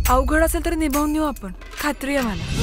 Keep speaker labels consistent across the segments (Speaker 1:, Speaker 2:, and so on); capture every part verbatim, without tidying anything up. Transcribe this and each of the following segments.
Speaker 1: अवघड असेल तर निभावून नेऊ आपण, खात्री आहे मला.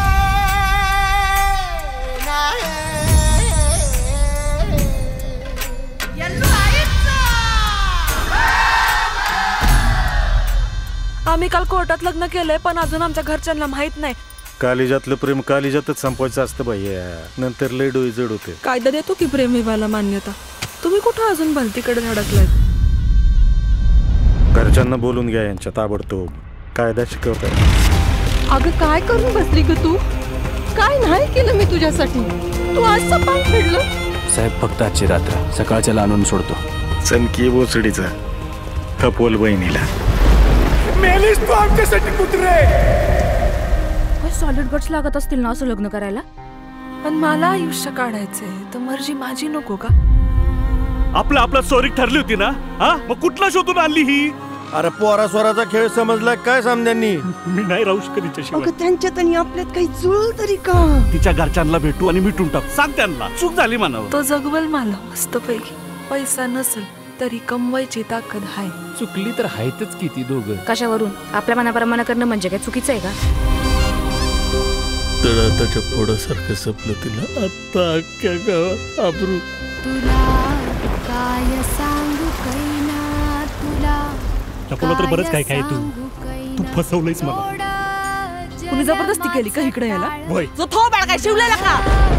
Speaker 1: आम्ही काल कोर्टात लग्न केलंय पण अजून आमच्या घरच्यांना माहित नाही.
Speaker 2: कालिजातलं प्रेम कालिजातच संपवायचं असतं भैया, नंतर लय डोई जड होते.
Speaker 1: कायदा देतो की प्रेम विवाहाला मान्यता. तुम्ही कुठं अजून भलतीकडे धडकलाय?
Speaker 2: घरच्यांना बोलून घ्या यांच्या ताबडतोब, कायदा शिकवताय.
Speaker 3: अगं काय करून बसली ग तू? काय नाही केलं मी तुझ्यासाठी, तू आज सपान फेडलं.
Speaker 4: साहेब फक्त आजची रात्र, सकाळच्याला आणून सोडतो.
Speaker 2: चनकी बोचडीचा खपोल बहिणीला.
Speaker 5: मेलीस तू आमच्यासाठी कुत्रे.
Speaker 6: सॉलिड गट्स लागत असतील ना असं लग्न करायला.
Speaker 1: पण मला आयुष्य काढायचंय तर मर्जी माझी नको का?
Speaker 5: आपला आपला सोयरीक ठरली होती ना, हा मग कुठला शोधून आणली ही?
Speaker 2: अरे पोरा स्वराचा खेळ समजलाय काय समद्यांनी?
Speaker 5: मी नाही राहू शकत तिच्याशिवाय.
Speaker 3: अगं त्यांच्यात आणि आपल्यात काही जुळ तरी का?
Speaker 5: तिच्या घरच्यांना भेटू आणि मिटून टाकू, सांग त्यांना चूक झाली म्हणावं.
Speaker 1: तो जगवल मला मस्त पैकी. पैसा नसेल तरी कमवायची ताकद आहे.
Speaker 4: चुकली तर आहेतच किती दोघं.
Speaker 6: कशावरून? आपल्या मनाप्रमाणे करणं म्हणजे काय चुकीचं आहे का?
Speaker 2: तळाताच्या फोडासारखं सपलं तिला आता अख्ख्या गावात आबरू.
Speaker 7: तुला काय सांगू कैना, तुला
Speaker 5: तुला तर बरंच काय काय तू तू फसवलंयस मला.
Speaker 1: कुणी जबरदस्ती केली का इकडे यायला?
Speaker 5: होय.
Speaker 1: जो थो बाळ काय शिवलेला का?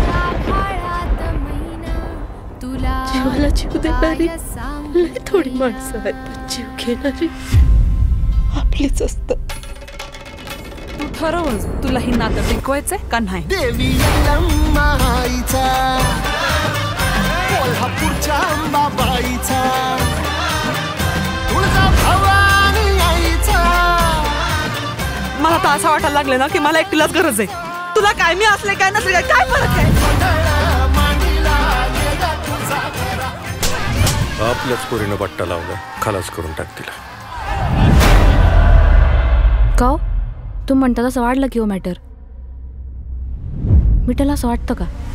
Speaker 3: जीवाला जीव देणारी लय थोडी माणसं आहेत, पण जीव घेणारी आपलीच असत.
Speaker 1: तू ठरवच तुला ही नातं टिकवायचंय का नाही?
Speaker 8: देवी माईचा कोल्हापूरच्या अंबाबाईचा तुळजा भवानी आईचा.
Speaker 1: मला तर असं वाटायला लागलं ना की मला एकटीलाच गरज आहे. तुला काय मी असले काय नसले काय काय फरक आहे?
Speaker 2: आपल्याच पोरीनं बट्टा लावला, खलास करून टाक तिला.
Speaker 6: का तू म्हणता तसं वाढलं की हो मॅटर? मिठाला असं वाटतं का?